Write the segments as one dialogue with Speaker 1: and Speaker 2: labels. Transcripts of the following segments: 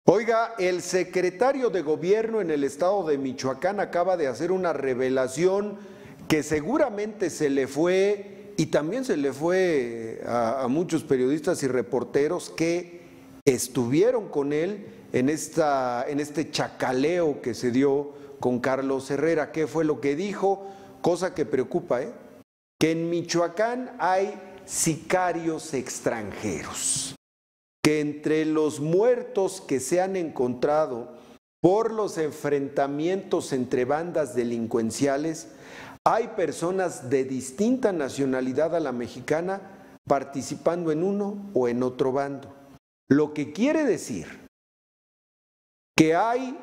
Speaker 1: Oiga, el secretario de Gobierno en el estado de Michoacán acaba de hacer una revelación que seguramente se le fue y también se le fue a muchos periodistas y reporteros que estuvieron con él en este chacaleo que se dio con Carlos Herrera. ¿Qué fue lo que dijo? Cosa que preocupa, que en Michoacán hay sicarios extranjeros, que entre los muertos que se han encontrado por los enfrentamientos entre bandas delincuenciales, hay personas de distinta nacionalidad a la mexicana participando en uno o en otro bando. Lo que quiere decir que hay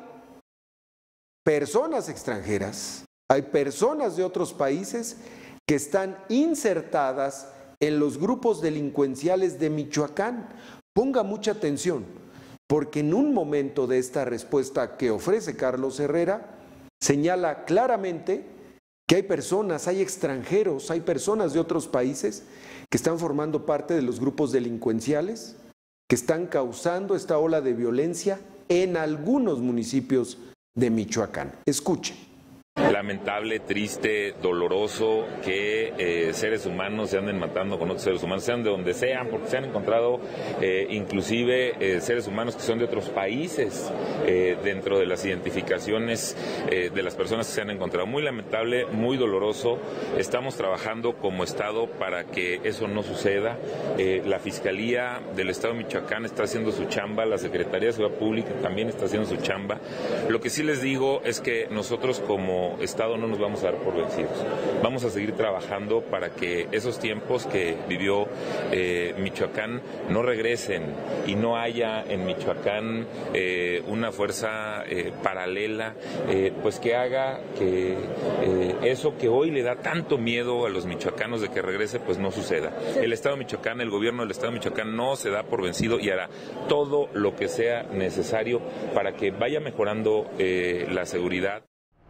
Speaker 1: personas extranjeras, hay personas de otros países que están insertadas en los grupos delincuenciales de Michoacán. Ponga mucha atención, porque en un momento de esta respuesta que ofrece Carlos Herrera, señala claramente que hay personas, hay extranjeros, hay personas de otros países que están formando parte de los grupos delincuenciales, que están causando esta ola de violencia en algunos municipios de Michoacán. Escuche.
Speaker 2: Lamentable, triste, doloroso que seres humanos se anden matando con otros seres humanos, sean de donde sean, porque se han encontrado inclusive seres humanos que son de otros países dentro de las identificaciones de las personas que se han encontrado. Muy lamentable, muy doloroso. Estamos trabajando como Estado para que eso no suceda. La Fiscalía del Estado de Michoacán está haciendo su chamba, la Secretaría de Seguridad Pública también está haciendo su chamba. Lo que sí les digo es que nosotros como Estado no nos vamos a dar por vencidos. Vamos a seguir trabajando para que esos tiempos que vivió Michoacán no regresen y no haya en Michoacán una fuerza paralela, pues que haga que eso que hoy le da tanto miedo a los michoacanos de que regrese, pues no suceda. El Estado de Michoacán, el gobierno del Estado de Michoacán no se da por vencido y hará todo lo que sea necesario para que vaya mejorando la seguridad.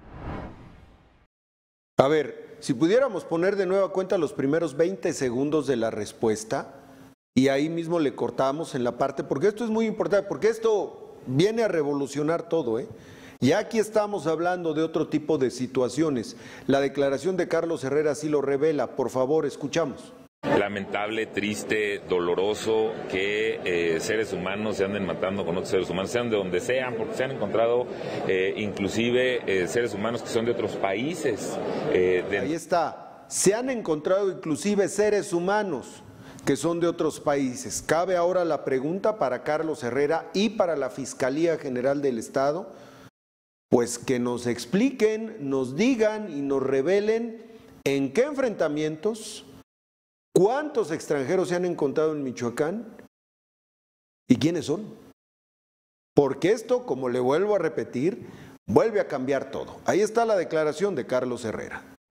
Speaker 1: A ver, si pudiéramos poner de nueva cuenta los primeros 20 segundos de la respuesta y ahí mismo le cortamos en la parte, porque esto es muy importante, porque esto viene a revolucionar todo, Ya aquí estamos hablando de otro tipo de situaciones. La declaración de Carlos Herrera sí lo revela. Por favor, escuchamos.
Speaker 2: Lamentable, triste, doloroso que seres humanos se anden matando con otros seres humanos, sean de donde sean, porque se han encontrado inclusive seres humanos que son de otros países.
Speaker 1: Ahí está, se han encontrado inclusive seres humanos que son de otros países. Cabe ahora la pregunta para Carlos Herrera y para la Fiscalía General del Estado, pues que nos expliquen, nos digan y nos revelen en qué enfrentamientos, ¿cuántos extranjeros se han encontrado en Michoacán? ¿Y quiénes son? Porque esto, como le vuelvo a repetir, vuelve a cambiar todo. Ahí está la declaración de Carlos Herrera.